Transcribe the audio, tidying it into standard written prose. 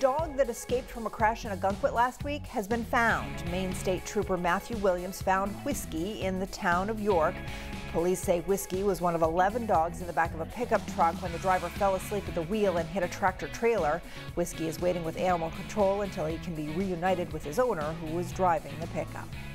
dog that escaped from a crash in Ogunquit last week has been found. Maine State Trooper Matthew Williams found Whiskey in the town of York. Police say Whiskey was one of 11 dogs in the back of a pickup truck when the driver fell asleep at the wheel and hit a tractor trailer. Whiskey is waiting with animal control until he can be reunited with his owner, who was driving the pickup.